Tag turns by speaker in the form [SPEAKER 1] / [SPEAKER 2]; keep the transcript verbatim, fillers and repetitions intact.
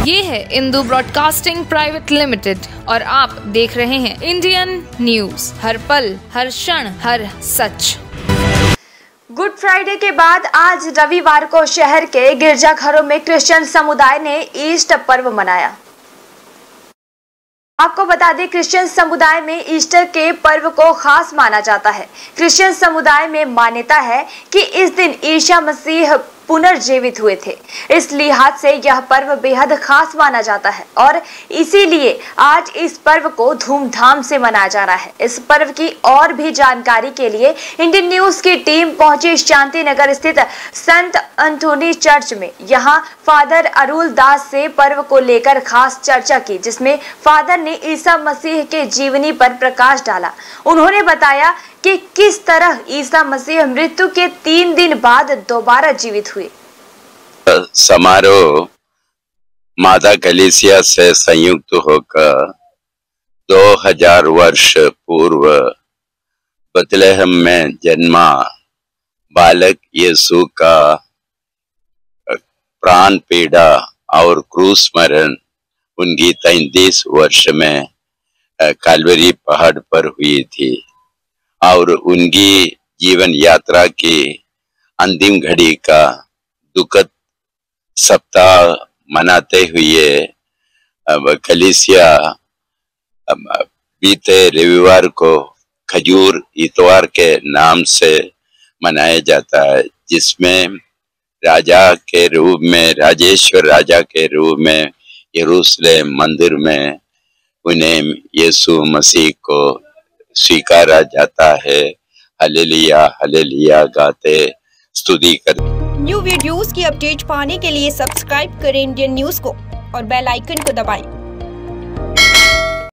[SPEAKER 1] ये है Indu broadcasting private limited और आप देख रहे हैं इंडियन न्यूज, हर पल हर क्षण हर सच।
[SPEAKER 2] गुड फ्राइडे के बाद आज रविवार को शहर के गिरजाघरों में क्रिश्चियन समुदाय ने ईस्टर पर्व मनाया। आपको बता दें, क्रिश्चियन समुदाय में ईस्टर के पर्व को खास माना जाता है। क्रिश्चियन समुदाय में मान्यता है कि इस दिन ईसा मसीह पुनर्जीवित हुए थे। इस लिहाज से यह पर्व बेहद खास माना जाता है और इसीलिए आज इस पर्व को धूमधाम से मनाया जा रहा है। इस पर्व की और भी जानकारी के लिए इंडियन न्यूज की टीम पहुंची शांति नगर स्थित संत अंटोनी चर्च में। यहां फादर अरुल दास से पर्व को लेकर खास चर्चा की, जिसमें फादर ने ईसा मसीह के जीवनी पर प्रकाश डाला। उन्होंने बताया कि किस तरह ईसा मसीह मृत्यु के तीन दिन बाद दोबारा जीवित हुए।
[SPEAKER 3] समारोह मादा कलीसिया से संयुक्त होकर दो हजार वर्ष पूर्व बथलेहम में जन्मा बालक यीशु का प्राण पीड़ा और क्रूस मरण उनकी तैंतीस वर्ष में कालवरी पहाड़ पर हुई थी और उनकी जीवन यात्रा की अंतिम घड़ी का दुखद सप्ताह मनाते हुए अब कलीसिया बीते रविवार को खजूर इतवार के नाम से मनाया जाता है, जिसमें राजा के रूप में राजेश्वर राजा के रूप में यरूशलेम मंदिर में उन्हें यीशु मसीह को स्वीकारा जाता है। हालेलुया हालेलुया गाते स्तुति करते।
[SPEAKER 4] न्यू वीडियोस की अपडेट पाने के लिए सब्सक्राइब करें इंडियन न्यूज को और बेल आइकन को दबाएं।